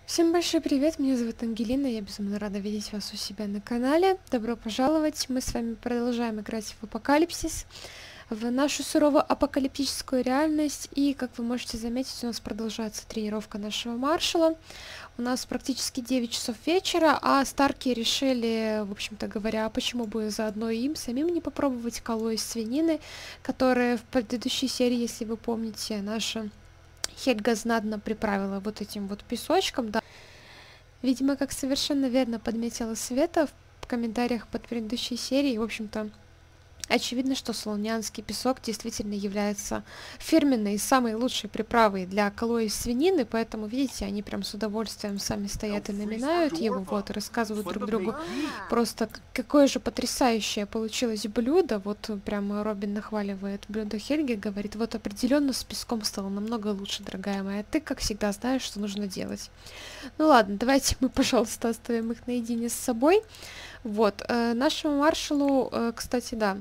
Всем большой привет, меня зовут Ангелина, я безумно рада видеть вас у себя на канале. Добро пожаловать, мы с вами продолжаем играть в Апокалипсис, в нашу суровую апокалиптическую реальность. И, как вы можете заметить, у нас продолжается тренировка нашего маршала. У нас практически 9 часов вечера, а Старки решили, в общем-то говоря, почему бы заодно и им самим не попробовать колу из свинины, которая в предыдущей серии, если вы помните, наша Хельга знатно приправила вот этим вот песочком, да. Видимо, как совершенно верно подметила Света в комментариях под предыдущей серией, в общем-то, очевидно, что солонянский песок действительно является фирменной и самой лучшей приправой для колои из свинины, поэтому, видите, они прям с удовольствием сами стоят и наминают его, вот, и рассказывают друг другу просто, какое же потрясающее получилось блюдо. Вот прямо Робин нахваливает блюдо Хельги, говорит, вот определенно с песком стало намного лучше, дорогая моя, ты, как всегда, знаешь, что нужно делать. Ну ладно, давайте мы, пожалуйста, оставим их наедине с собой. Вот, нашему маршалу, кстати, да,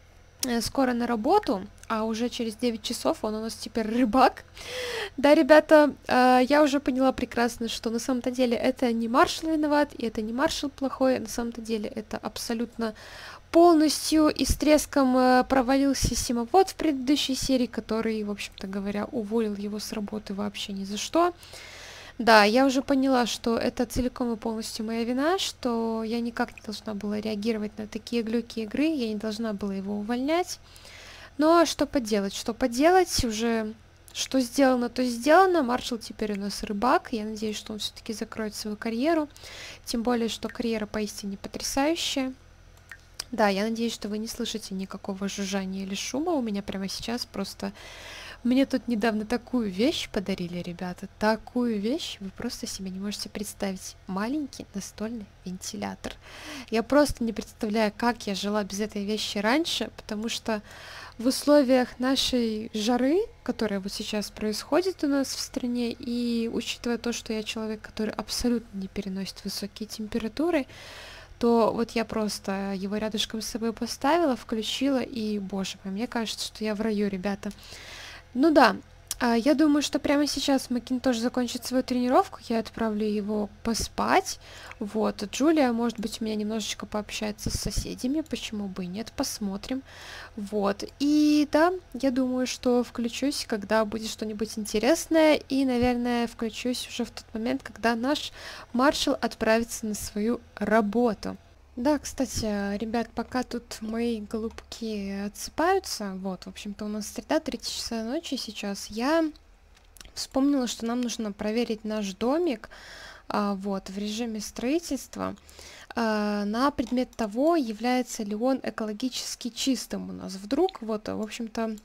скоро на работу, а уже через 9 часов он у нас теперь рыбак. Да, ребята, я уже поняла прекрасно, что на самом-то деле это не маршал виноват, и это не маршал плохой, на самом-то деле это абсолютно полностью и с треском провалился Симовод в предыдущей серии, который, в общем-то говоря, уволил его с работы вообще ни за что. Да, я уже поняла, что это целиком и полностью моя вина, что я никак не должна была реагировать на такие глюки игры, я не должна была его увольнять. Но что поделать, уже что сделано, то сделано. Маршал теперь у нас рыбак, я надеюсь, что он все-таки закроет свою карьеру, тем более, что карьера поистине потрясающая. Да, я надеюсь, что вы не слышите никакого жужжания или шума, у меня прямо сейчас просто... Мне тут недавно такую вещь подарили, ребята, такую вещь, вы просто себе не можете представить. Маленький настольный вентилятор. Я просто не представляю, как я жила без этой вещи раньше, потому что в условиях нашей жары, которая вот сейчас происходит у нас в стране, и учитывая то, что я человек, который абсолютно не переносит высокие температуры, то вот я просто его рядышком с собой поставила, включила, и, боже мой, мне кажется, что я в раю, ребята. Ну да, я думаю, что прямо сейчас Макинтош закончит свою тренировку, я отправлю его поспать. Вот, Джулия, может быть, у меня немножечко пообщается с соседями, почему бы и нет, посмотрим. Вот, и да, я думаю, что включусь, когда будет что-нибудь интересное, и, наверное, включусь уже в тот момент, когда наш маршал отправится на свою работу. Да, кстати, ребят, пока тут мои голубки отсыпаются, вот, в общем-то, у нас среда, 3 часа ночи сейчас, я вспомнила, что нам нужно проверить наш домик, вот, в режиме строительства, на предмет того, является ли он экологически чистым у нас. Вдруг, вот, в общем-то,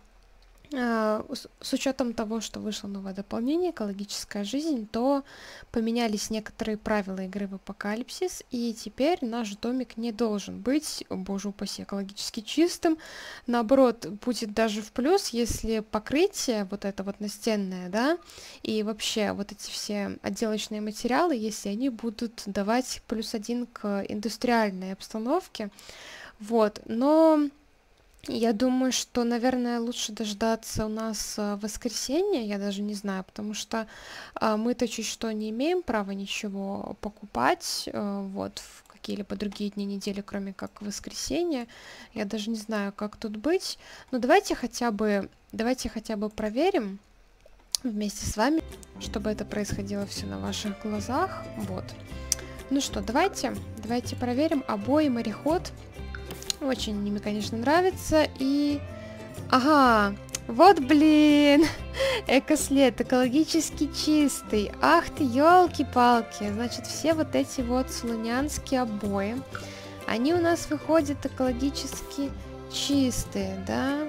с учетом того, что вышло новое дополнение «Экологическая жизнь», то поменялись некоторые правила игры в Апокалипсис, и теперь наш домик не должен быть, боже упаси, экологически чистым. Наоборот, будет даже в плюс, если покрытие, вот это вот настенное, да, и вообще вот эти все отделочные материалы, если они будут давать +1 к индустриальной обстановке. Вот, но... Я думаю, что, наверное, лучше дождаться у нас воскресенья, я даже не знаю, потому что мы-то чуть что не имеем права ничего покупать, вот, в какие-либо другие дни недели, кроме как воскресенье. Я даже не знаю, как тут быть. Но давайте хотя бы проверим вместе с вами, чтобы это происходило все на ваших глазах. Вот. Ну что, давайте проверим обои мореход. Очень мне, конечно, нравится. И... Ага, вот, блин, экослед, экологически чистый. Ах ты, елки-палки. Значит, все вот эти вот солонянские обои, они у нас выходят экологически чистые, да?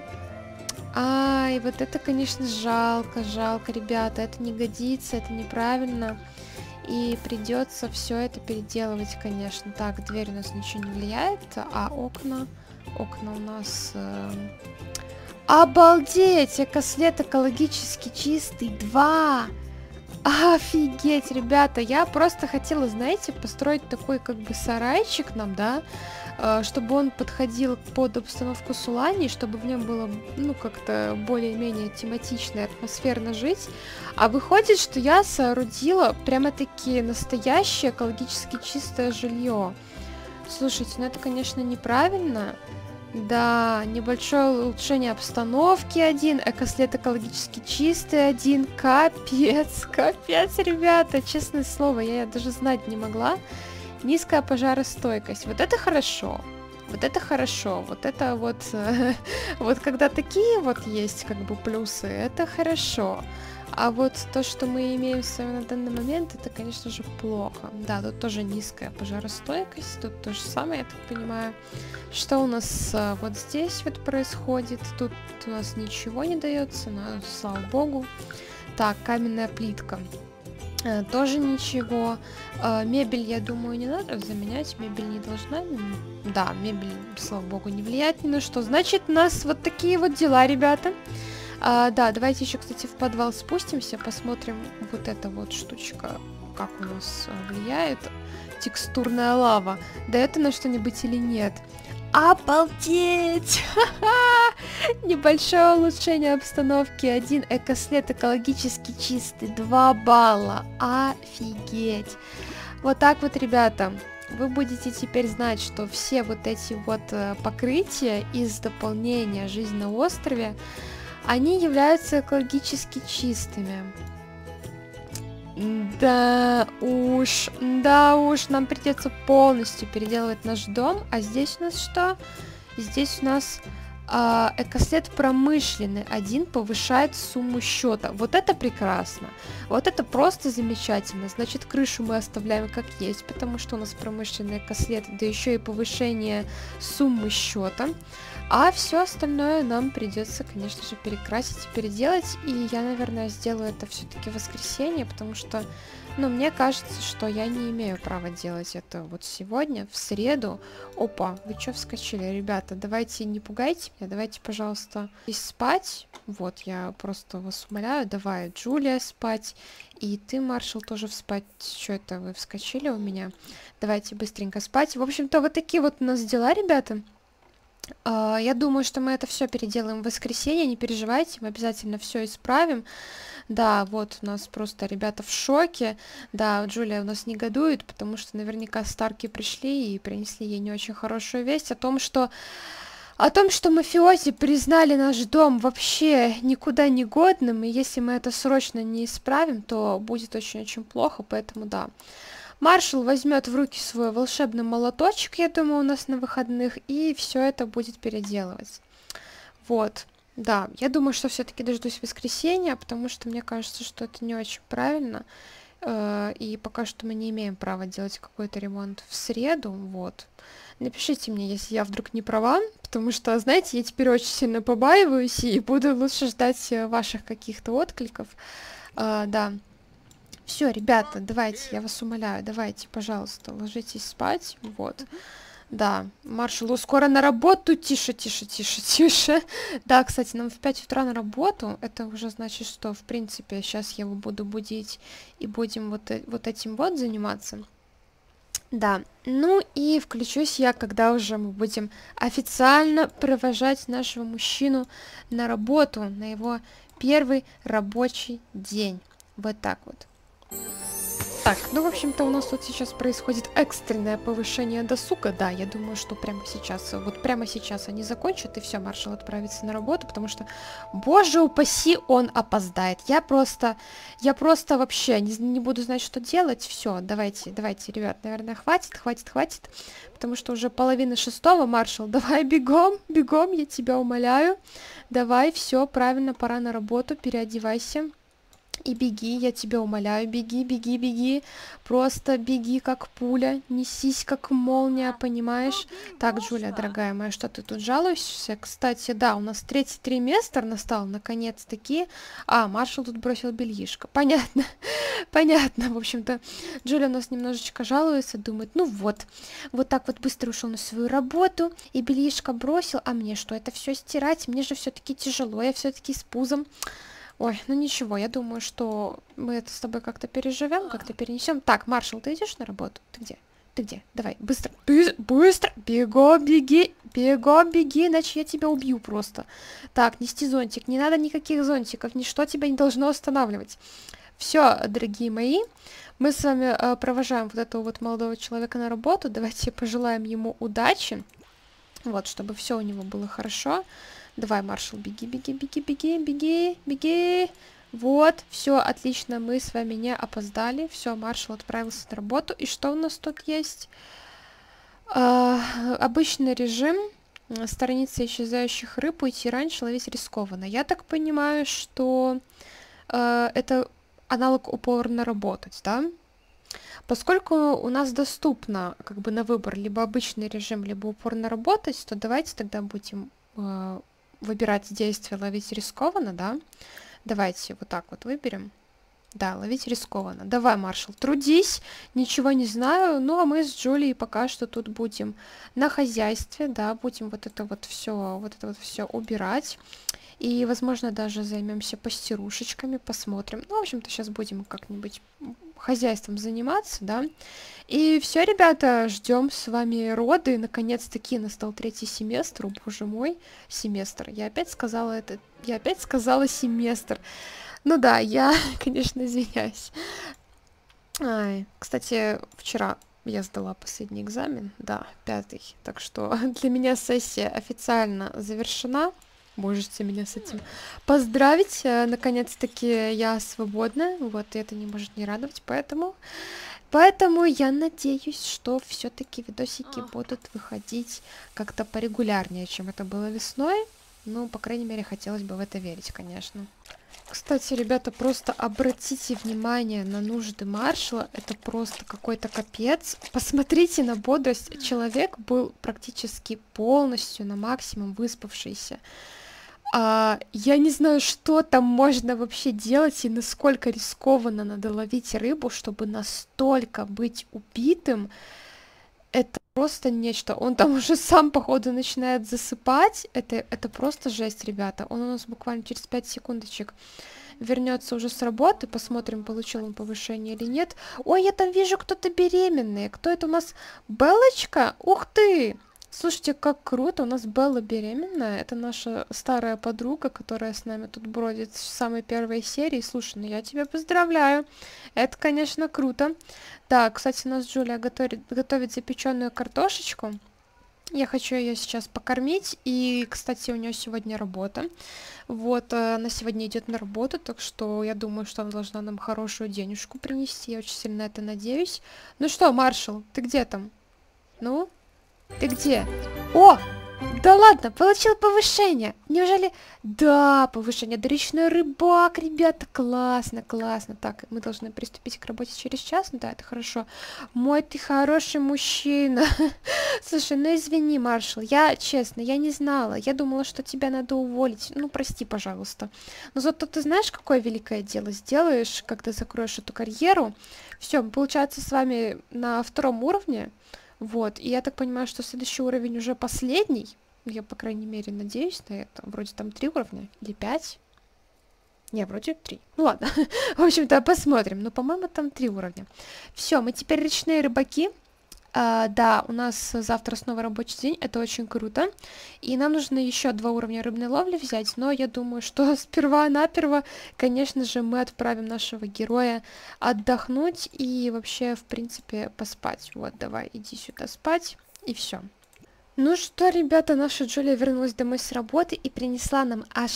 Ай, вот это, конечно, жалко, ребята. Это не годится, это неправильно. И придется все это переделывать, конечно. Так, дверь у нас ничего не влияет, а окна у нас... Обалдеть! Экослед экологически чистый. 2! Офигеть, ребята, я просто хотела, знаете, построить такой как бы сарайчик нам, да, чтобы он подходил под обстановку Сулани, чтобы в нем было, ну, как-то более-менее тематично и атмосферно жить. А выходит, что я соорудила прямо-таки настоящее экологически чистое жилье. Слушайте, ну это, конечно, неправильно. Да, небольшое улучшение обстановки один, экослед экологически чистый один, капец, капец, ребята, честное слово, я даже знать не могла. Низкая пожаростойкость, вот это хорошо, вот это хорошо, вот это вот, вот когда такие вот есть как бы плюсы, это хорошо. А вот то, что мы имеем с вами на данный момент, это, конечно же, плохо. Да, тут тоже низкая пожаростойкость, тут то же самое, я так понимаю. Что у нас вот здесь вот происходит? Тут у нас ничего не дается, но, слава богу. Так, каменная плитка. Тоже ничего. Мебель, я думаю, не надо заменять. Мебель не должна. Да, мебель, слава богу, не влияет ни на что. Значит, у нас вот такие вот дела, ребята. Да, давайте еще, кстати, в подвал спустимся, посмотрим вот эта вот штучка, как у нас влияет. Текстурная лава. Дает она что-нибудь или нет? Обалдеть! Небольшое улучшение обстановки. 1 экослед экологически чистый. 2 балла. Офигеть! Вот так вот, ребята. Вы будете теперь знать, что все вот эти вот покрытия из дополнения «Жизнь на острове», они являются экологически чистыми. Да уж, нам придется полностью переделывать наш дом. А здесь у нас что? Здесь у нас экослед промышленный. 1 повышает сумму счета. Вот это прекрасно. Вот это просто замечательно. Значит, крышу мы оставляем как есть, потому что у нас промышленный экослед, да еще и повышение суммы счета. А все остальное нам придется, конечно же, перекрасить и переделать. И я, наверное, сделаю это все-таки в воскресенье, потому что, ну, мне кажется, что я не имею права делать это вот сегодня, в среду. Опа, вы что вскочили, ребята? Давайте не пугайте меня, давайте, пожалуйста, и спать. Вот, я просто вас умоляю, давай, Джулия, спать. И ты, Маршал, тоже спать. Что это, вы вскочили у меня? Давайте быстренько спать. В общем-то, вот такие вот у нас дела, ребята. Я думаю, что мы это все переделаем в воскресенье, не переживайте, мы обязательно все исправим. Да, вот у нас просто ребята в шоке. Да, Джулия у нас негодует, потому что наверняка Старки пришли и принесли ей не очень хорошую весть о том, что мафиози признали наш дом вообще никуда не годным, и если мы это срочно не исправим, то будет очень-очень плохо, поэтому да. Маршал возьмет в руки свой волшебный молоточек, я думаю, у нас на выходных, и все это будет переделывать. Вот, да, я думаю, что все-таки дождусь воскресенья, потому что мне кажется, что это не очень правильно, и пока что мы не имеем права делать какой-то ремонт в среду, вот. Напишите мне, если я вдруг не права, потому что, знаете, я теперь очень сильно побаиваюсь и буду лучше ждать ваших каких-то откликов, да. Все, ребята, давайте, я вас умоляю, давайте, пожалуйста, ложитесь спать, вот. Да, Маршалу скоро на работу, тише, тише, тише, тише. Да, кстати, нам в 5 утра на работу, это уже значит, что, в принципе, сейчас я его буду будить и будем вот этим вот заниматься. Да, ну и включусь я, когда уже мы будем официально провожать нашего мужчину на работу, на его первый рабочий день. Вот так вот. Так, ну, в общем-то, у нас тут сейчас происходит экстренное повышение досуга. Да, я думаю, что прямо сейчас, вот прямо сейчас они закончат, и все, Маршал отправится на работу, потому что, боже упаси, он опоздает. Я просто вообще не буду знать, что делать. Все, давайте, ребят, наверное, хватит, потому что уже 5:30, Маршал, давай бегом, я тебя умоляю. Давай, все, правильно, пора на работу, переодевайся. И беги, я тебя умоляю, беги, просто беги как пуля, несись как молния, понимаешь? Так, Джулия, дорогая моя, что ты тут жалуешься? Кстати, да, у нас 3-й триместр настал, наконец-таки. Маршал тут бросил бельишко, понятно, в общем-то, Джулия у нас немножечко жалуется, думает, ну вот так вот быстро ушел на свою работу, и бельишко бросил, а мне что, это все стирать? Мне же все-таки тяжело, я все-таки с пузом. Ой, ну ничего, я думаю, что мы это с тобой как-то переживем, как-то перенесем. Так, Маршал, ты идешь на работу? Ты где? Ты где? Давай, быстро, быстро, бегом, беги, иначе я тебя убью просто. Так, нести зонтик, не надо никаких зонтиков, ничто тебя не должно останавливать. Все, дорогие мои, мы с вами провожаем вот этого вот молодого человека на работу. Давайте пожелаем ему удачи, вот, чтобы все у него было хорошо. Давай, Маршал, беги, беги, беги, беги, беги, беги. Вот, все, отлично, мы с вами не опоздали. Все, Маршал отправился на работу. И что у нас тут есть? Обычный режим. Сторониться исчезающих рыб, уйти раньше, ловить рискованно. Я так понимаю, что это аналог упорно работать, да? Поскольку у нас доступно как бы на выбор либо обычный режим, либо упорно работать, то давайте тогда будем выбирать действие ловить рискованно, да? Давайте вот так вот выберем. Да, ловить рискованно. Давай, Маршал, трудись, ничего не знаю. Ну, а мы с Джулией пока что тут будем на хозяйстве, да, будем вот это вот все убирать. И, возможно, даже займемся пастирушечками, посмотрим. Ну, в общем-то, сейчас будем как-нибудь хозяйством заниматься, да. И все, ребята, ждем с вами роды. Наконец-таки настал 3-й семестр. О, боже мой, семестр. Я опять сказала семестр. Ну да, я, конечно, извиняюсь. Кстати, вчера я сдала последний экзамен, да, 5-й. Так что для меня сессия официально завершена. Можете меня с этим поздравить. Наконец-таки я свободна. Вот, и это не может не радовать, поэтому я надеюсь, что все-таки видосики будут выходить как-то порегулярнее, чем это было весной. Ну, по крайней мере, хотелось бы в это верить, конечно. Кстати, ребята, просто обратите внимание на нужды Маршала. Это просто какой-то капец. Посмотрите на бодрость. Человек был практически полностью на максимум выспавшийся. Я не знаю, что там можно вообще делать и насколько рискованно надо ловить рыбу, чтобы настолько быть убитым. Это просто нечто. Он там уже сам, походу, начинает засыпать. Это просто жесть, ребята. Он у нас буквально через 5 секундочек вернется уже с работы. Посмотрим, получил он повышение или нет. Ой, я там вижу, кто-то беременный. Кто это у нас? Белочка? Ух ты! Слушайте, как круто, у нас Белла беременная, это наша старая подруга, которая с нами тут бродит с самой первой серии. Слушай, ну я тебя поздравляю, это, конечно, круто. Так, кстати, у нас Джулия готовит запеченную картошечку. Я хочу ее сейчас покормить, и, кстати, у нее сегодня работа. Вот, она сегодня идет на работу, так что я думаю, что она должна нам хорошую денежку принести, я очень сильно на это надеюсь. Ну что, Маршал, ты где там? Ну? Ты где? О! Да ладно, получил повышение. Неужели? Да, повышение. Да, речной рыбак, ребята. Классно, классно. Так, мы должны приступить к работе через час. Да, это хорошо. Мой ты хороший мужчина. Слушай, ну извини, Маршал. Я, честно, я не знала. Я думала, что тебя надо уволить. Ну, прости, пожалуйста. Но зато ты знаешь, какое великое дело сделаешь, когда закроешь эту карьеру. Все, получается, с вами на 2-м уровне. Вот, и я так понимаю, что следующий уровень уже последний. Я, по крайней мере, надеюсь на это. Вроде там 3 уровня или 5. Не, вроде 3. Ну ладно, в общем-то, посмотрим. Но, по-моему, там 3 уровня. Все, мы теперь речные рыбаки. Да, у нас завтра снова рабочий день, это очень круто. И нам нужно еще 2 уровня рыбной ловли взять, но я думаю, что сперва-наперво, конечно же, мы отправим нашего героя отдохнуть и вообще, в принципе, поспать. Вот, давай, иди сюда спать, и все. Ну что, ребята, наша Джулия вернулась домой с работы и принесла нам аж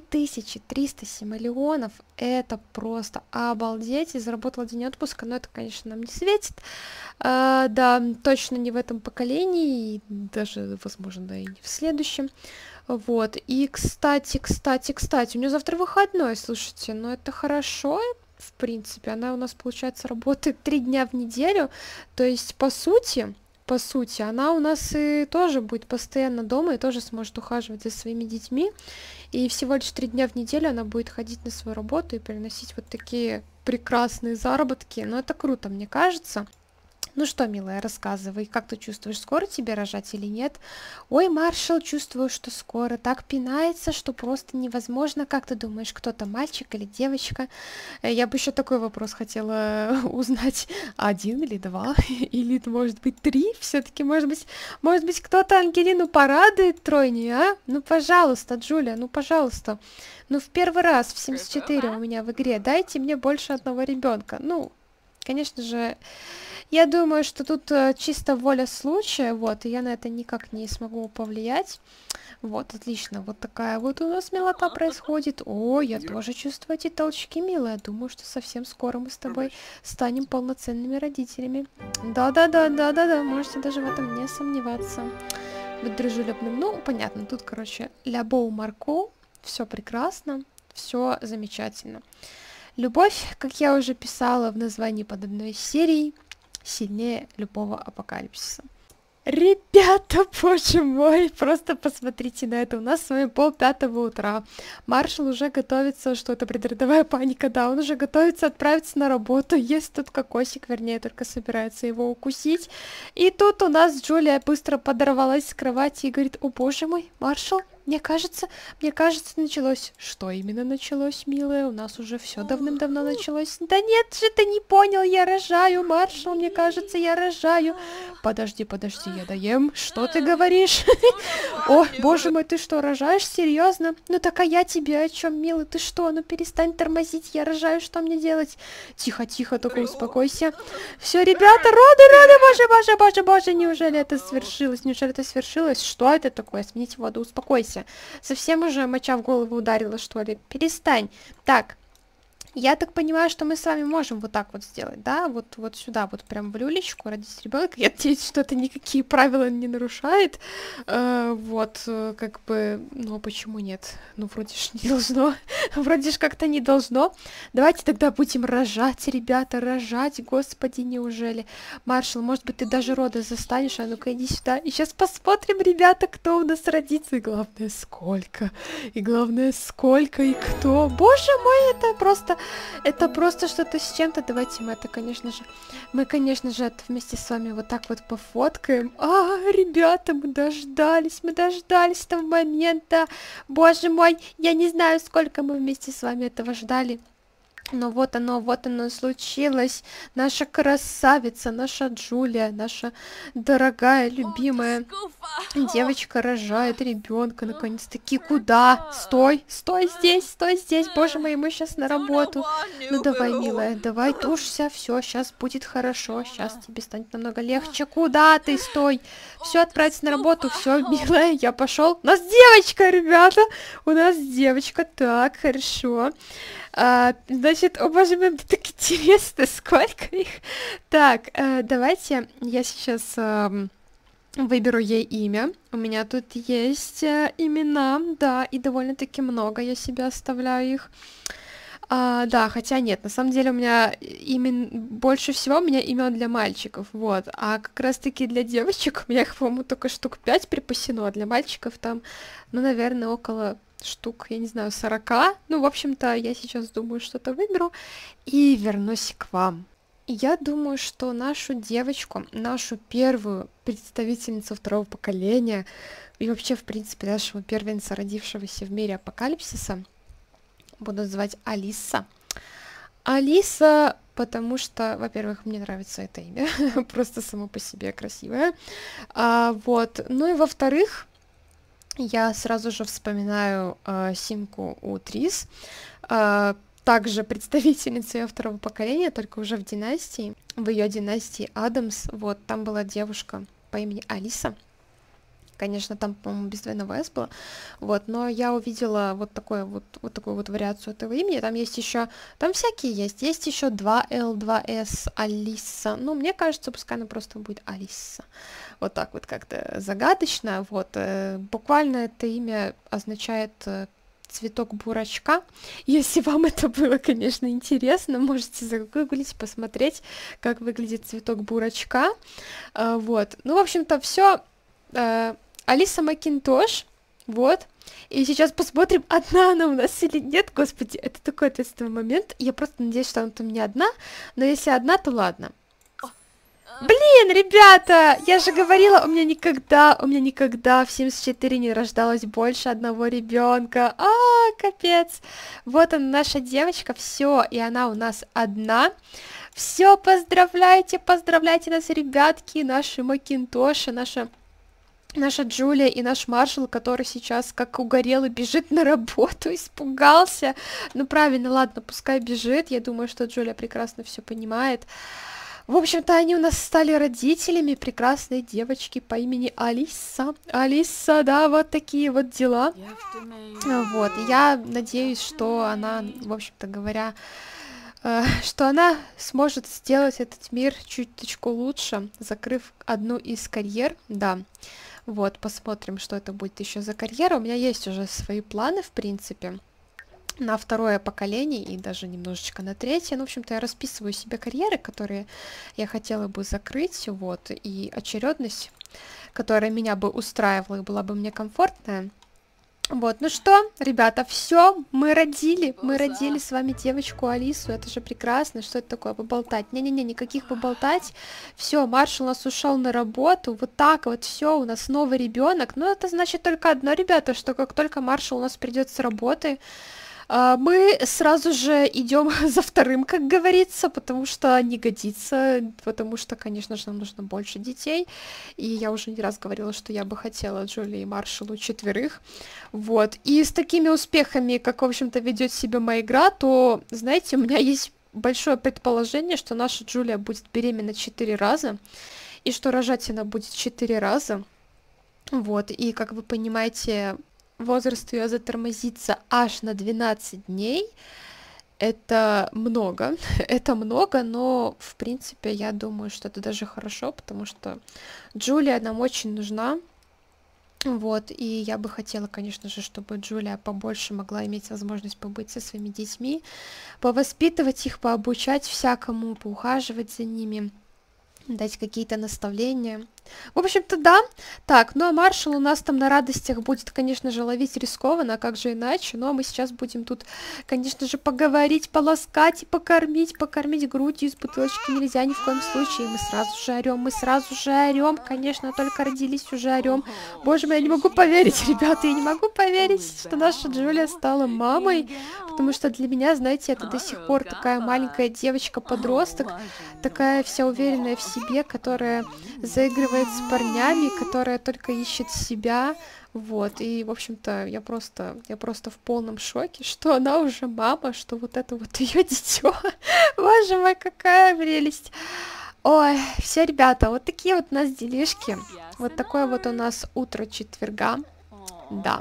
3300 симолеонов. Это просто обалдеть. И заработала день отпуска, но это, конечно, нам не светит. Да, точно не в этом поколении, и даже, возможно, да и не в следующем. Вот, и, кстати, у нее завтра выходной, слушайте, ну это хорошо. В принципе, она у нас, получается, работает 3 дня в неделю. То есть, по сути, она у нас и тоже будет постоянно дома и тоже сможет ухаживать за своими детьми. И всего лишь 3 дня в неделю она будет ходить на свою работу и приносить вот такие прекрасные заработки. Но это круто, мне кажется. Ну что, милая, рассказывай, как ты чувствуешь, скоро тебе рожать или нет? Ой, Маршал, чувствую, что скоро. Так пинается, что просто невозможно. Как ты думаешь, кто-то мальчик или девочка? Я бы еще такой вопрос хотела узнать. Один или два? Или, может быть, три? Все-таки, может быть, кто-то Ангелину порадует тройней, а? Ну, пожалуйста, Джулия, ну, пожалуйста. Ну, в первый раз в Sims 4 у меня в игре. Дайте мне больше одного ребенка. Ну, конечно же, я думаю, что тут чисто воля случая, вот, и я на это никак не смогу повлиять. Вот, отлично, вот такая вот у нас милота происходит. О, я тоже чувствую эти толчки, милая. Думаю, что совсем скоро мы с тобой станем полноценными родителями. Да-да-да, можете даже в этом не сомневаться. Быть дружелюбным, ну, понятно, тут, короче, ля-боу марко, все прекрасно, все замечательно. Любовь, как я уже писала в названии под одной из серий, сильнее любого апокалипсиса. Ребята, боже мой, просто посмотрите на это. У нас с вами 4:30 утра. Маршал уже готовится, что это предродовая паника, да, он уже готовится отправиться на работу. Есть тут кокосик, вернее, только собирается его укусить. И тут у нас Джулия быстро подорвалась с кровати и говорит: о боже мой, Маршал, мне кажется, началось. Что именно началось, милая? У нас уже все давным-давно началось. Да нет же, ты не понял, я рожаю, Маршал, мне кажется, я рожаю. Подожди, я доем. Что ты говоришь? О, боже мой, ты что, рожаешь? Серьезно? Ну так а я тебе о чем, милый? Ты что? Ну перестань тормозить, я рожаю, что мне делать? Тихо, только успокойся. Все, ребята, роды, боже, неужели это свершилось? Что это такое? Смените воду, успокойся. Совсем уже моча в голову ударила, что ли? Перестань. Так, я так понимаю, что мы с вами можем вот так вот сделать, да? Вот сюда, вот прям в люлечку родить ребенка. Я надеюсь, что это никакие правила не нарушает. Как бы, ну, почему нет? Ну, вроде ж не должно. Вроде ж как-то не должно. Давайте тогда будем рожать, ребята, рожать. Господи, неужели? Маршал, может быть, ты даже роды застанешь? А ну-ка, иди сюда. И сейчас посмотрим, ребята, кто у нас родится. И главное, сколько. И кто. Боже мой, это просто что-то с чем-то. Давайте мы это, конечно же, это вместе с вами вот так вот пофоткаем. Ребята, мы дождались этого момента. Боже мой, я не знаю, сколько мы вместе с вами этого ждали. Но вот оно случилось. Наша красавица, наша Джулия, наша дорогая, любимая девочка рожает ребенка. Наконец-таки. Куда? Стой здесь. Боже мой, мы сейчас на работу. Ну давай, милая, давай, тушься. Все, сейчас будет хорошо. Сейчас тебе станет намного легче. Куда ты? Стой. Все, отправиться на работу. Все, милая, я пошел. У нас девочка, ребята. У нас девочка. Так, хорошо. Значит, о боже мой, так интересно, сколько их. Так, давайте я сейчас выберу ей имя. У меня тут есть имена, да, и довольно-таки много я себе оставляю их. Да, хотя нет, на самом деле у меня больше всего у меня имен для мальчиков, вот, а как раз-таки для девочек у меня их, по-моему, только штук 5 припасено, а для мальчиков там, ну, наверное, около штук, я не знаю, 40. Ну, в общем-то, я сейчас думаю, что-то выберу и вернусь к вам. Я думаю, что нашу девочку, нашу первую представительницу второго поколения и вообще, в принципе, нашего первенца, родившегося в мире апокалипсиса, буду звать Алиса. Алиса, потому что, во-первых, мне нравится это имя, просто само по себе красивое. Вот, ну и во-вторых, я сразу же вспоминаю Симку Утрис, также представительница ее второго поколения, только уже в династии, в ее династии Адамс. Вот, там была девушка по имени Алиса. Конечно, там, по-моему, без двойного S было. Вот, но я увидела вот такую вот вариацию этого имени. Там есть еще, там всякие есть. Есть еще 2L, 2S, Алиса. Ну, мне кажется, пускай она просто будет Алиса. Вот так вот как-то загадочно. Вот, буквально это имя означает цветок бурачка. Если вам это было, конечно, интересно, можете загуглить, посмотреть, как выглядит цветок бурачка. Вот, ну, в общем-то, все. Алиса Макинтош, вот, и сейчас посмотрим, одна она у нас или нет. Господи, это такой ответственный момент, я просто надеюсь, что она там не одна, но если одна, то ладно. Блин, ребята, я же говорила, у меня никогда в 74 не рождалось больше одного ребенка. Капец. Вот она, наша девочка, все, и она у нас одна. Все, поздравляйте, поздравляйте нас, ребятки, наши Макинтоши, наша Джулия и наш Маршал, который сейчас как угорелый бежит на работу, испугался. Ну правильно, ладно, пускай бежит. Я думаю, что Джулия прекрасно все понимает. В общем-то, они у нас стали родителями прекрасной девочки по имени Алиса. Алиса, да, вот такие вот дела. Вот, я надеюсь, что она, в общем-то говоря, что она сможет сделать этот мир чуточку лучше, закрыв одну из карьер, да. Вот, посмотрим, что это будет еще за карьера. У меня есть уже свои планы, в принципе, на второе поколение и даже немножечко на третье. Ну, в общем-то, я расписываю себе карьеры, которые я хотела бы закрыть, вот, и очередность, которая меня бы устраивала и была бы мне комфортная. Вот, ну что, ребята, все, мы родили с вами девочку Алису, это же прекрасно, что это такое, поболтать? Не-не-не, никаких поболтать, все, Маршал у нас ушел на работу, вот так вот, все, у нас новый ребенок, ну это значит только одно, ребята, что как только Маршал у нас придет с работы, мы сразу же идем за вторым, как говорится, потому что не годится, потому что, конечно же, нам нужно больше детей, и я уже не раз говорила, что я бы хотела Джулии и Маршалу 4, вот, и с такими успехами, как, в общем-то, ведет себя моя игра, то, знаете, у меня есть большое предположение, что наша Джулия будет беременна 4 раза, и что рожать она будет 4 раза, вот, и, как вы понимаете, возраст ее затормозится аж на 12 дней. Это много, это много, но, в принципе, я думаю, что это даже хорошо, потому что Джулия нам очень нужна. Вот, и я бы хотела, конечно же, чтобы Джулия побольше могла иметь возможность побыть со своими детьми, повоспитывать их, пообучать всякому, поухаживать за ними, дать какие-то наставления. В общем-то, да. Так, ну а Маршал у нас там на радостях будет, конечно же, ловить рискованно, а как же иначе. Ну а мы сейчас будем тут, конечно же, поговорить, поласкать и покормить. Покормить грудью из бутылочки нельзя ни в коем случае. Мы сразу же орем, конечно, только родились, уже орем. Боже мой, я не могу поверить, ребята, я не могу поверить, что наша Джулия стала мамой, потому что для меня, знаете, это до сих пор такая маленькая девочка-подросток, такая вся уверенная в себе, которая заигрывает с парнями, которая только ищет себя, вот, и, в общем-то, я просто в полном шоке, что она уже мама, что вот это вот ее дитё, боже мой, какая прелесть, ой, все, ребята, вот такие вот у нас делишки, вот такое вот у нас утро четверга, да,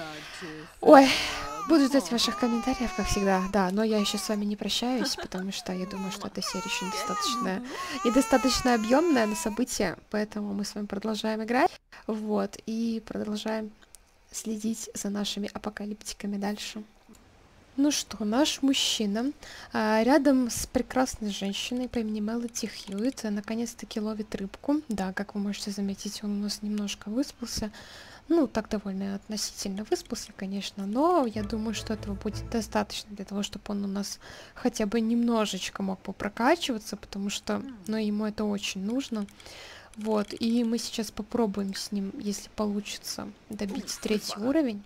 ой, буду ждать ваших комментариев, как всегда, да, но я еще с вами не прощаюсь, потому что я думаю, что эта серия еще недостаточно объемная на события, поэтому мы с вами продолжаем играть, вот, и продолжаем следить за нашими апокалиптиками дальше. Ну что, наш мужчина рядом с прекрасной женщиной по имени Мелоди Хьюитт наконец-таки ловит рыбку. Да, как вы можете заметить, он у нас немножко выспался. Ну, так довольно относительно выспался, конечно, но я думаю, что этого будет достаточно для того, чтобы он у нас хотя бы немножечко мог попрокачиваться, потому что, ну, ему это очень нужно. Вот, и мы сейчас попробуем с ним, если получится, добить 3-й уровень.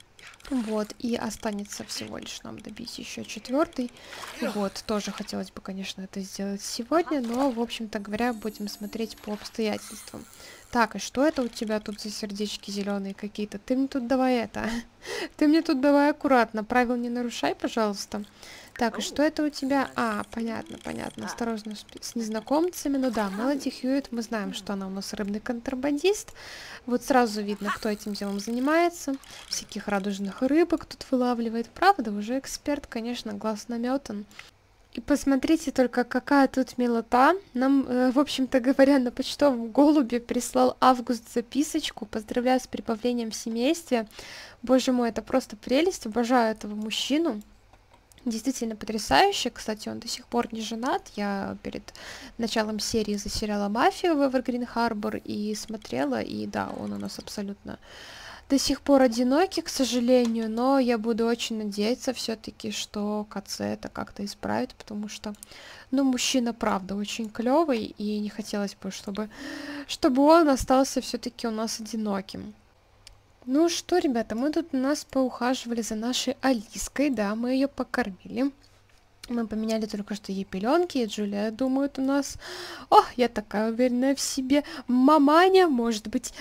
Вот, и останется всего лишь нам добить еще 4-й. Вот, тоже хотелось бы, конечно, это сделать сегодня, но, в общем-то говоря, будем смотреть по обстоятельствам. Так, и что это у тебя тут за сердечки зеленые какие-то? Ты мне тут давай это. Ты мне тут давай аккуратно. Правил не нарушай, пожалуйста. Так, и что это у тебя? Понятно, понятно. Осторожно с незнакомцами. Ну да, Мелоди Хьюитт, мы знаем, что она у нас рыбный контрабандист. Вот сразу видно, кто этим делом занимается. Всяких радужных рыбок тут вылавливает. Правда, уже эксперт, конечно, глаз наметан. И посмотрите только, какая тут милота. Нам, в общем-то говоря, на почтовом голубе прислал Август записочку. Поздравляю с прибавлением в семействе. Боже мой, это просто прелесть. Обожаю этого мужчину. Действительно потрясающе. Кстати, он до сих пор не женат. Я перед началом серии засеряла «Мафию» в Evergreen Harbor и смотрела. И да, он у нас абсолютно до сих пор одиноки, к сожалению, но я буду очень надеяться все-таки, что КЦ это как-то исправит, потому что, ну, мужчина, правда, очень клевый, и не хотелось бы, чтобы он остался все-таки у нас одиноким. Ну что, ребята, мы тут у нас поухаживали за нашей Алиской, да, мы ее покормили. Мы поменяли только что ей пеленки, и Джулия думает у нас, о, я такая уверенная в себе, маманя, может быть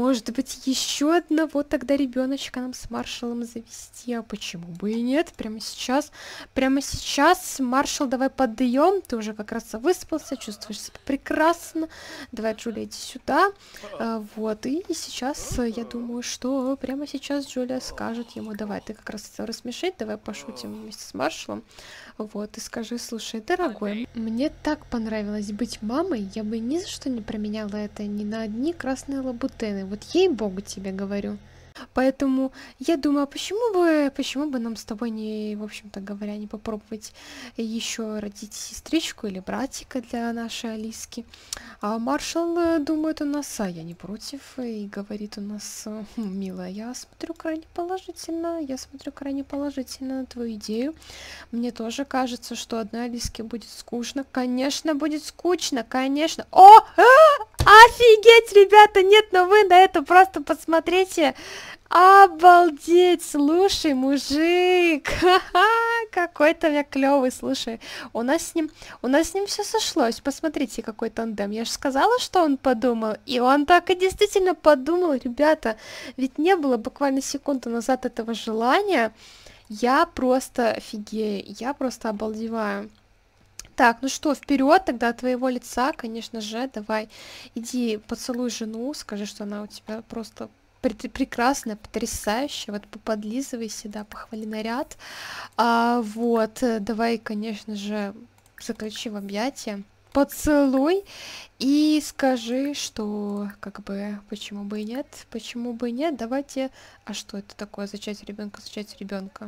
еще одного тогда ребеночка нам с Маршалом завести, а почему бы и нет, прямо сейчас, Маршал, давай подъем, ты уже как раз выспался, чувствуешь себя прекрасно, давай, Джулия, иди сюда, вот, и сейчас, я думаю, что прямо сейчас Джулия скажет ему, давай, ты как раз хотел рассмешить, давай пошутим вместе с Маршалом. Вот, и скажи, слушай, дорогой, мне так понравилось быть мамой, я бы ни за что не променяла это ни на одни красные лабутены, вот ей-богу тебе говорю. Поэтому я думаю, почему бы нам с тобой не, в общем-то говоря, не попробовать еще родить сестричку или братика для нашей Алиски. А Маршал думает у нас, а я не против, и говорит у нас, милая, я смотрю крайне положительно на твою идею. Мне тоже кажется, что одной Алиске будет скучно. Конечно, будет скучно, конечно. О! Офигеть, ребята, нет, но вы на это просто посмотрите. Обалдеть, слушай, мужик, какой-то я клевый, слушай, у нас с ним все сошлось, посмотрите, какой тандем, я же сказала, что он подумал, и он так и действительно подумал, ребята, ведь не было буквально секунду назад этого желания, я просто офигею, я просто обалдеваю. Так, ну что, вперед тогда от твоего лица, конечно же, давай, иди поцелуй жену, скажи, что она у тебя просто прекрасная, потрясающая, вот подлизывайся, да, похвали наряд, вот, давай, конечно же, заключи в объятия, поцелуй и скажи, что, как бы, почему бы и нет, давайте, а что это такое, зачать ребенка,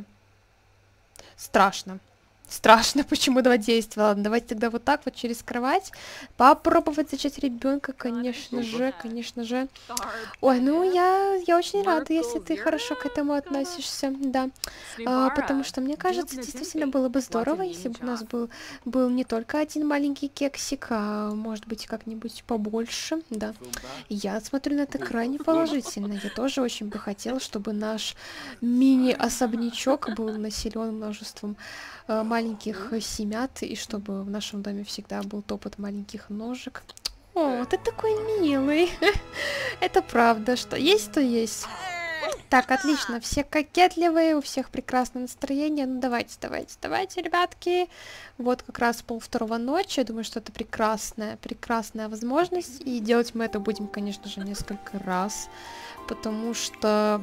Страшно, почему два действия. Ладно, давайте тогда вот так вот через кровать попробовать зачать ребенка, конечно же. Ой, ну я очень рада, если ты хорошо к этому относишься, да. Потому что мне кажется, действительно было бы здорово, если бы у нас был не только один маленький кексик, а может быть как-нибудь побольше, да. Я смотрю на это крайне положительно. Я тоже очень бы хотела, чтобы наш мини-особнячок был населен множеством маленьких семят, и чтобы в нашем доме всегда был топот маленьких ножек. О, ты такой милый. Это правда, что есть, то есть. Так, отлично, все кокетливые, у всех прекрасное настроение. Ну, давайте, ребятки. Вот как раз 1:30 ночи. Я думаю, что это прекрасная возможность. И делать мы это будем, конечно же, несколько раз. Потому что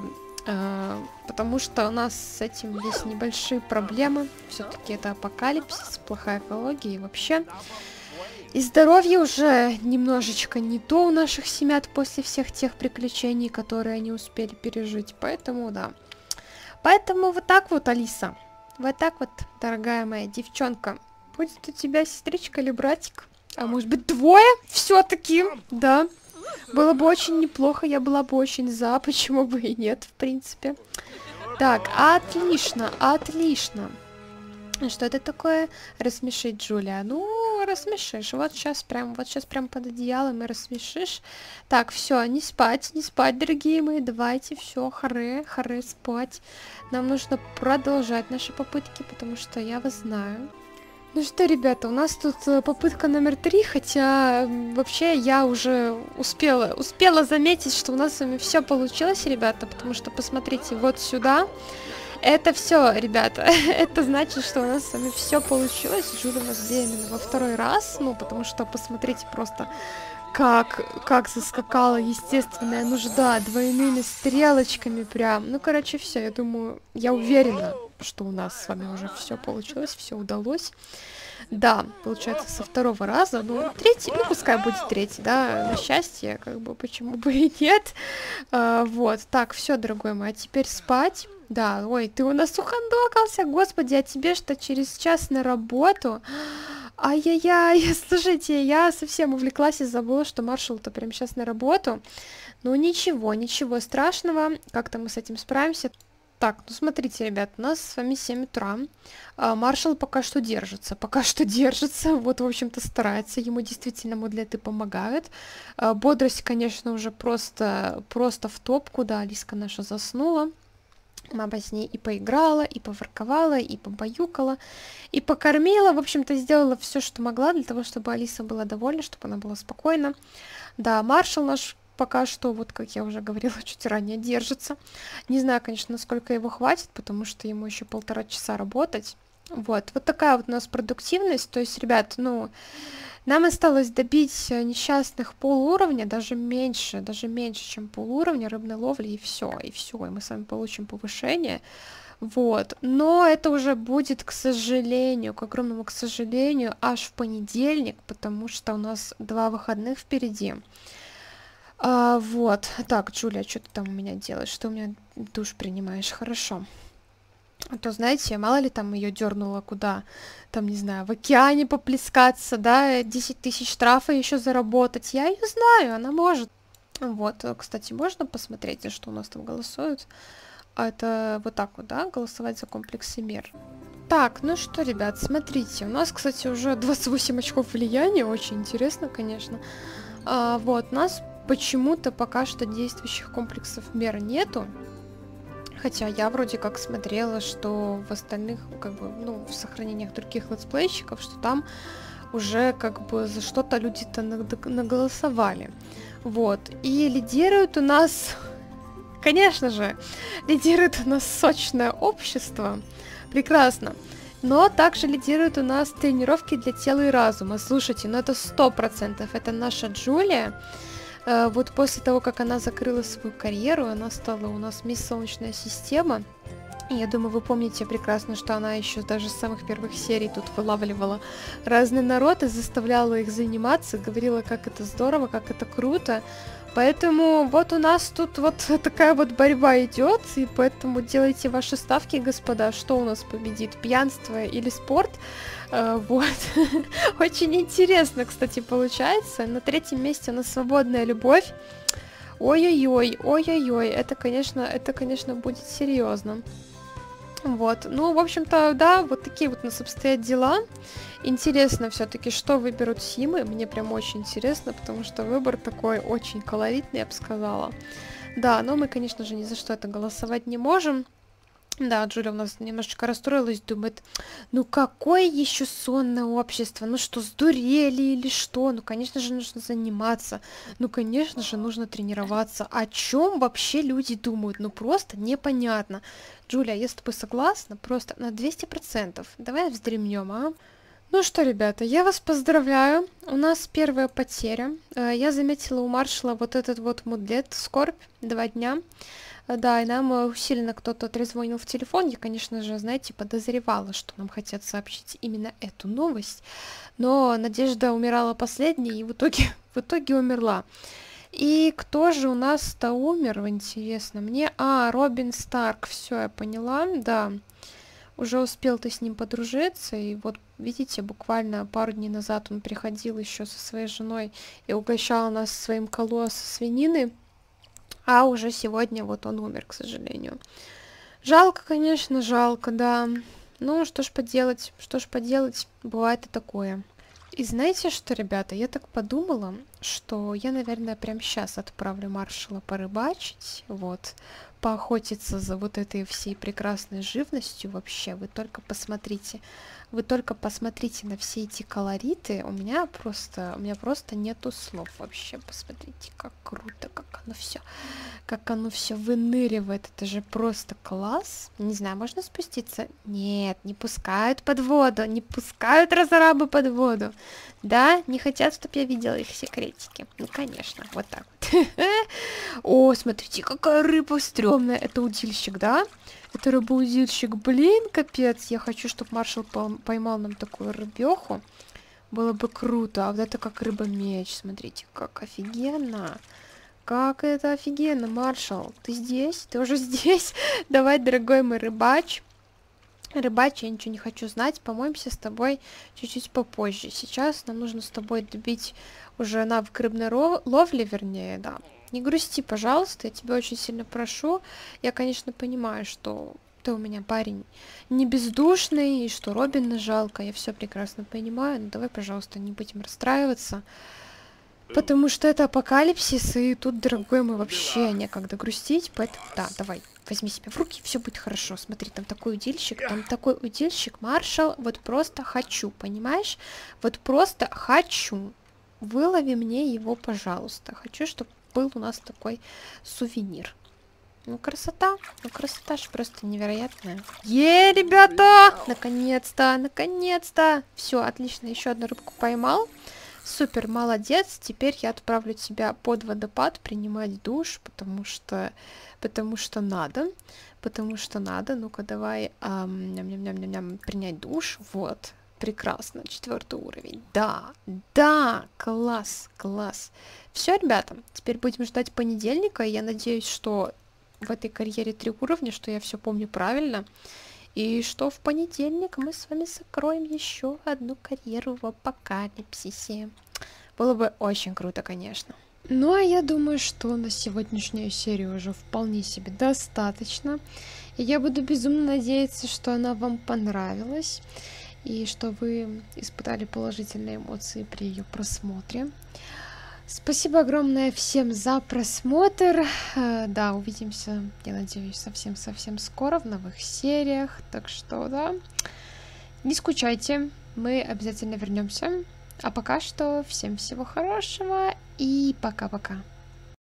у нас с этим есть небольшие проблемы. Все-таки это апокалипсис, плохая экология и вообще. И здоровье уже немножечко не то у наших семят после всех тех приключений, которые они успели пережить. Поэтому, да. Поэтому вот так вот, Алиса. Вот так вот, дорогая моя девчонка. Будет у тебя сестричка или братик? А может быть двое? Все-таки, да. Было бы очень неплохо, я была бы очень за, почему бы и нет, в принципе. Так, отлично. Что это такое? Рассмешить, Джулия. Ну, рассмешишь. Вот сейчас прям под одеялом и рассмешишь. Так, все, не спать, дорогие мои. Давайте, все, харе спать. Нам нужно продолжать наши попытки, потому что я вас знаю. Ну что, ребята, у нас тут попытка номер 3, хотя вообще я уже успела заметить, что у нас с вами все получилось, ребята, потому что посмотрите вот сюда. Это все, ребята, это значит, что у нас с вами все получилось. Джули у нас беременна во 2-й раз, ну, потому что посмотрите просто, как заскакала естественная нужда двойными стрелочками прям. Ну, короче, все, я думаю, я уверена, что у нас с вами уже все получилось, все удалось. Да, получается, со 2-го раза, ну, 3-й, ну, пускай будет 3-й, да, на счастье, как бы, почему бы и нет. Вот, так, все, дорогой мой, а теперь спать. Да, ой, ты у нас ухандокался, господи, а тебе что, через час на работу? Ай-яй-яй, слушайте, я совсем увлеклась и забыла, что маршал-то прямо сейчас на работу. Ну ничего, ничего страшного, как-то мы с этим справимся. Так, ну смотрите, ребят, у нас с вами 7 утра. Маршал пока что держится, вот, в общем-то, старается, ему действительно мудлеты помогают. Бодрость, конечно, уже просто в топку, да, Алиска наша заснула. Мама с ней и поиграла, и поворковала, и побаюкала, и покормила, в общем-то, сделала все, что могла для того, чтобы Алиса была довольна, чтобы она была спокойна. Да, маршал наш пока что, вот как я уже говорила чуть ранее, держится. Не знаю, конечно, насколько его хватит, потому что ему еще 1,5 часа работать. Вот такая вот у нас продуктивность. То есть, ребят, ну, нам осталось добить несчастных полуровня, даже меньше, чем полуровня рыбной ловли, и все, и мы с вами получим повышение. Вот, но это уже будет, к сожалению, к огромному к сожалению, аж в понедельник, потому что у нас 2 выходных впереди. Вот, так, Джулия, что ты там у меня делаешь? Что у меня душ принимаешь? Хорошо. А то, знаете, мало ли там ее дернуло куда, там, не знаю, в океане поплескаться, да, 10 000 штрафа еще заработать. Я ее знаю, она может. Вот, кстати, можно посмотреть, за что у нас там голосуют? Это вот так вот, да, голосовать за комплексы мер. Так, ну что, ребят, смотрите, у нас, кстати, уже 28 очков влияния, очень интересно, конечно. Вот, у нас почему-то пока что действующих комплексов мер нету. Хотя я вроде как смотрела, что в остальных, как бы, ну, в сохранениях других летсплейщиков, что там уже как бы за что-то люди-то наголосовали. Вот. И лидирует у нас, конечно же, лидирует у нас сочное общество. Прекрасно. Но также лидируют у нас тренировки для тела и разума. Слушайте, ну это 100%. Это наша Джулия. Вот после того, как она закрыла свою карьеру, она стала у нас мисс Солнечная система. И я думаю, вы помните прекрасно, что она еще даже с самых первых серий тут вылавливала разный народ и заставляла их заниматься, говорила, как это здорово, как это круто. Поэтому вот у нас тут вот такая вот борьба идет, и поэтому делайте ваши ставки, господа, что у нас победит, пьянство или спорт. Вот. Очень интересно, кстати, получается. На 3-м месте у нас свободная любовь. Ой-ой-ой, ой-ой-ой, это, конечно, будет серьезно. Вот, ну, в общем-то, да, вот такие вот у нас обстоят дела. Интересно все-таки, что выберут Симы, мне прям очень интересно, потому что выбор такой очень колоритный, я бы сказала. Да, но мы, конечно же, ни за что это голосовать не можем. Да, Джулия у нас немножечко расстроилась, думает, ну какое еще сонное общество, ну что, сдурели или что, ну конечно же нужно заниматься, ну конечно же нужно тренироваться, о чем вообще люди думают, ну просто непонятно. Джулия, я с тобой согласна, просто на 200%, давай вздремнем, а? Ну что, ребята, я вас поздравляю, у нас первая потеря, я заметила у маршала вот этот вот мудлет, скорбь, 2 дня. Да, и нам усиленно кто-то трезвонил в телефон. Я, конечно же, знаете, подозревала, что нам хотят сообщить именно эту новость. Но Надежда умирала последней и в итоге умерла. И кто же у нас-то умер, интересно мне? Робин Старк, все, я поняла, да. Уже успел ты с ним подружиться, и вот, видите, буквально пару дней назад он приходил еще со своей женой и угощал нас своим коло со свинины. А уже сегодня вот он умер, к сожалению. Жалко, конечно, жалко, да. Ну, что ж поделать, бывает и такое. И знаете что, ребята, я так подумала, что я, наверное, прямо сейчас отправлю маршала порыбачить, вот, поохотиться за вот этой всей прекрасной живностью вообще. Вы только посмотрите на все эти колориты, у меня просто нету слов вообще. Посмотрите, как круто, как оно все выныривает, это же просто класс. Не знаю, можно спуститься? Нет, не пускают под воду, не пускают разрабы под воду. Да, не хотят, чтобы я видела их секретики. Ну, конечно, вот так вот. О, смотрите, какая рыба стрёмная. Это удильщик, да? Это рыбоудильщик. Блин, капец. Я хочу, чтобы маршал поймал нам такую рыбеху. Было бы круто. А вот это как рыба-меч. Смотрите, как офигенно. Как это офигенно, маршал. Ты здесь? Ты уже здесь? Давай, дорогой мой рыбач. Рыбачь я ничего не хочу знать, помоемся с тобой чуть-чуть попозже. Сейчас нам нужно с тобой добить уже навык рыбной ловли, вернее, да. Не грусти, пожалуйста, я тебя очень сильно прошу. Я, конечно, понимаю, что ты у меня парень не бездушный, и что Робина жалко, я все прекрасно понимаю, но давай, пожалуйста, не будем расстраиваться, потому что это апокалипсис, и тут, дорогой мой, вообще некогда грустить, поэтому, да, давай. Возьми себя в руки, все будет хорошо. Смотри, там такой удильщик, маршал. Вот просто хочу, понимаешь? Вот просто хочу. Вылови мне его, пожалуйста. Хочу, чтобы был у нас такой сувенир. Ну, красота же просто невероятная. Ребята! Наконец-то! Все, отлично, еще одну рыбку поймал. Супер, молодец. Теперь я отправлю тебя под водопад принимать душ, потому что надо. Ну-ка, давай принять душ. Вот, прекрасно, 4 уровень. Да, класс. Все, ребята, теперь будем ждать понедельника. Я надеюсь, что в этой карьере 3 уровня, что я все помню правильно. И что в понедельник мы с вами закроем еще одну карьеру в апокалипсисе. Было бы очень круто, конечно. Ну, а я думаю, что на сегодняшнюю серию уже вполне себе достаточно. И я буду безумно надеяться, что она вам понравилась. И что вы испытали положительные эмоции при ее просмотре. Спасибо огромное всем за просмотр. Да, увидимся, я надеюсь, совсем скоро в новых сериях. Так что, да, не скучайте, мы обязательно вернемся. А пока что всем всего хорошего и пока-пока.